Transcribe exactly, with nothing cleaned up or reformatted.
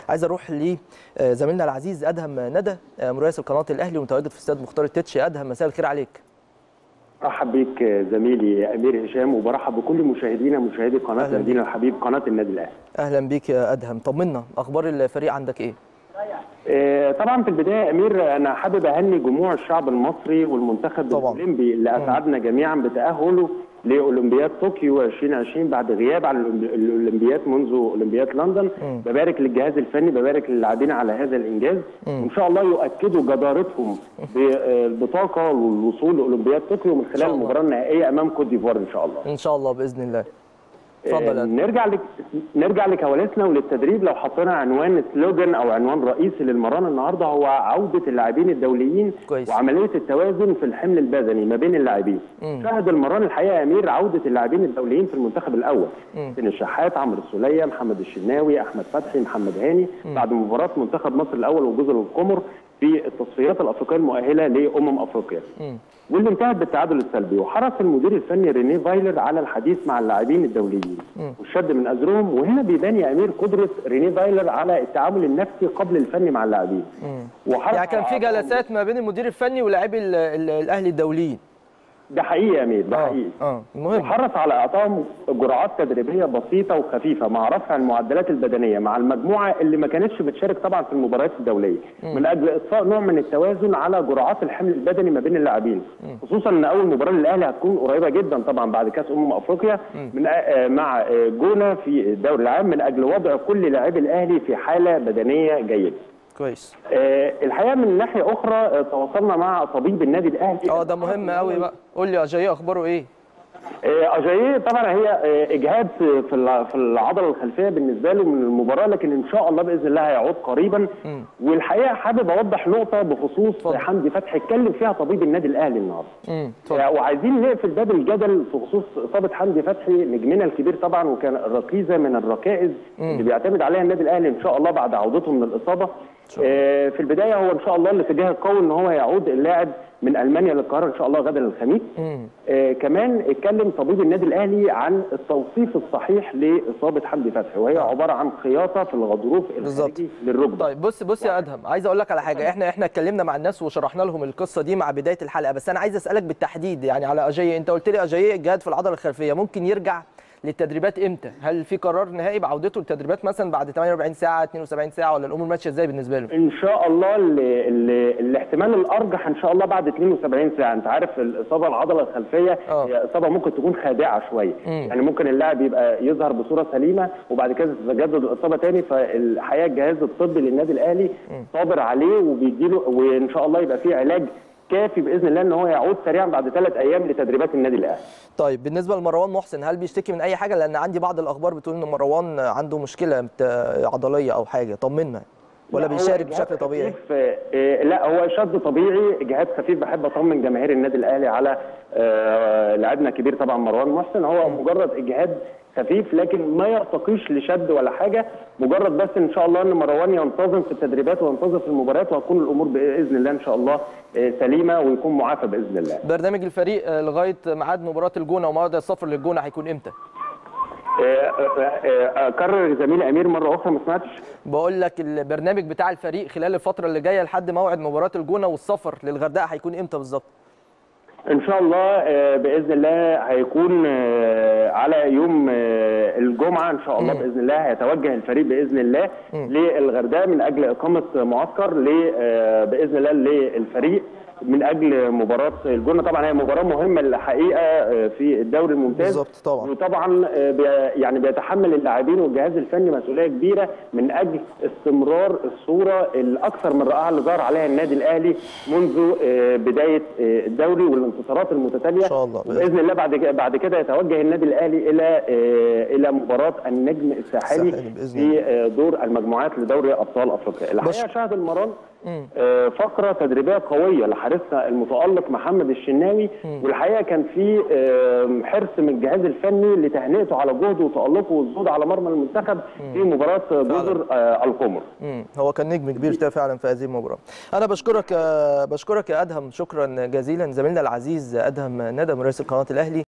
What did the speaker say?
عايز اروح لزميلنا العزيز ادهم ندى مراسل قناه الاهلي ومتواجد في استاد مختار التتش. ادهم مساء الخير عليك. ارحب بيك زميلي امير هشام، وبرحب بكل مشاهدينا مشاهدي قناه نادينا الحبيب قناه النادي الاهلي. اهلا بيك يا ادهم، طمنا اخبار الفريق عندك ايه؟ آه طبعا في البدايه يا امير انا حابب اهني جموع الشعب المصري والمنتخب الاولمبي اللي اسعدنا جميعا بتاهله لاولمبياد طوكيو ألفين وعشرين بعد غياب عن الاولمبياد منذ اولمبياد لندن. مم. ببارك للجهاز الفني، ببارك للاعبين على هذا الانجاز، وان شاء الله يؤكدوا جدارتهم بالبطاقه والوصول لاولمبياد طوكيو من خلال المباراه النهائيه امام كوت ديفوار ان شاء الله. ان شاء الله باذن الله. اتفضل. آه نرجع لك نرجع لكواليسنا وللتدريب. لو حطينا عنوان سلوجان او عنوان رئيسي للمران النهارده هو عوده اللاعبين الدوليين كويس. وعمليه التوازن في الحمل البدني ما بين اللاعبين. شهد المران الحقيقه يا امير عوده اللاعبين الدوليين في المنتخب الاول، حسين الشحات، عمرو السوليه، محمد الشناوي، احمد فتحي، محمد هاني، مم. بعد مباراه منتخب مصر الاول وجزر القمر في التصفيات الافريقيه المؤهله لامم افريقيا، مم. واللي انتهت بالتعادل السلبي. وحرص المدير الفني رينيه فايلر على الحديث مع اللاعبين الدوليين والشد من ازرهم، وهنا بيبان يا امير قدره رينيه فايلر على التعامل النفسي قبل الفني مع اللاعبين. يعني كان في جلسات ما بين المدير الفني ولاعبي الاهلي الدوليين. ده حقيقي يا امير، ده آه. حقيقي. اه المهم وحرص على اعطائهم جرعات تدريبيه بسيطه وخفيفه مع رفع المعدلات البدنيه مع المجموعه اللي ما كانتش بتشارك طبعا في المباريات الدوليه، مم. من اجل اضفاء نوع من التوازن على جرعات الحمل البدني ما بين اللاعبين، خصوصا ان اول مباراه للاهلي هتكون قريبه جدا طبعا بعد كاس امم افريقيا من مع جونه في الدوري العام، من اجل وضع كل لاعبي الاهلي في حاله بدنيه جيده. كويس. آه الحقيقه من ناحيه اخرى آه تواصلنا مع طبيب النادي الاهلي. اه ده مهم قوي بقى، قول لي اجاييه اخباره ايه؟ آه اجاييه طبعا هي آه اجهاد في في العضله الخلفيه بالنسبه له من المباراه، لكن ان شاء الله باذن الله هيعود قريبا. م. والحقيقه حابب اوضح نقطه بخصوص فضل. حمدي فتحي اتكلم فيها طبيب النادي الاهلي النهارده. آه وعايزين نقفل باب الجدل في خصوص اصابه حمدي فتحي نجمنا الكبير طبعا، وكان ركيزه من الركائز م. اللي بيعتمد عليها النادي الاهلي ان شاء الله بعد عودته من الاصابه. آه في البدايه هو ان شاء الله الاتجاه القوي ان هو يعود اللاعب من المانيا للقاهره ان شاء الله غدا الخميس. آه كمان اتكلم طبيب النادي الاهلي عن التوصيف الصحيح لاصابه حمدي فتحي، وهي عباره عن خياطه في الغضروف الخارجي للركبه. طيب بص بص يا ادهم، عايز اقول لك على حاجه، احنا احنا اتكلمنا مع الناس وشرحنا لهم القصه دي مع بدايه الحلقه، بس انا عايز اسالك بالتحديد يعني على اجاييه. انت قلت لي اجاييه الجهاد في العضله الخلفيه، ممكن يرجع للتدريبات امتى؟ هل في قرار نهائي بعودته للتدريبات مثلا بعد ثمانية وأربعين ساعه اتنين وسبعين ساعه، ولا الامور ماشيه ازاي بالنسبه له؟ ان شاء الله ال ال الاحتمال الارجح ان شاء الله بعد اتنين وسبعين ساعه. انت عارف الاصابه العضله الخلفيه أوه. هي اصابه ممكن تكون خادعه شويه، مم. يعني ممكن اللاعب يبقى يظهر بصوره سليمه وبعد كده تتجدد الاصابه تاني. فالحقيقه الجهاز الطبي للنادي الاهلي مم. صابر عليه وبيديله، وان شاء الله يبقى فيه علاج كافي باذن الله ان هو يعود سريعا بعد ثلاث ايام لتدريبات النادي الاهلي. طيب بالنسبه لمروان محسن، هل بيشتكي من اي حاجه؟ لان عندي بعض الاخبار بتقول ان مروان عنده مشكله عضليه او حاجه، طمنا. ولا بيشارك بشكل طبيعي؟ آه لا هو شد طبيعي، اجهاد خفيف. بحب اطمن جماهير النادي الاهلي على آه لاعبنا الكبير طبعا مروان محسن، هو م. مجرد اجهاد خفيف لكن ما يرتقيش لشد ولا حاجه، مجرد بس ان شاء الله ان مروان ينتظم في التدريبات وينتظم في المباريات، وهتكون الامور باذن الله ان شاء الله سليمه ويكون معافى باذن الله. برنامج الفريق لغايه ميعاد مباراه الجونه وموعد السفر للجونه هيكون امتى؟ اكرر زميلي امير مره اخرى ما سمعتش. بقول لك البرنامج بتاع الفريق خلال الفتره اللي جايه لحد موعد مباراه الجونه والسفر للغردقه هيكون امتى بالظبط؟ ان شاء الله باذن الله هيكون على يوم الجمعه ان شاء الله. باذن الله هيتوجه الفريق باذن الله للغردقه من اجل اقامه معسكر باذن الله للفريق من اجل مباراه الجونه. طبعا هي مباراه مهمه الحقيقه في الدوري الممتاز بالظبط طبعا، وطبعا يعني بيتحمل اللاعبين والجهاز الفني مسؤوليه كبيره من اجل استمرار الصوره الاكثر من رائعه اللي ظهر عليها النادي الاهلي منذ بدايه الدوري والانتصارات المتتاليه. ان شاء الله باذن الله بعد بعد كده يتوجه النادي الاهلي الى الى مباراه النجم الساحلي في دور المجموعات لدوري ابطال افريقيا. الحقيقه شهد المران فقره تدريبيه قويه لحارسنا المتالق محمد الشناوي، والحقيقه كان في حرص من الجهاز الفني لتهنئته على جهده وتالقه والصعود على مرمى المنتخب في مباراه جزر القمر. هو كان نجم كبير فعلا في هذه المباراه. انا بشكرك بشكرك يا ادهم، شكرا جزيلا زميلنا العزيز ادهم ندى مراسل قناه الاهلي.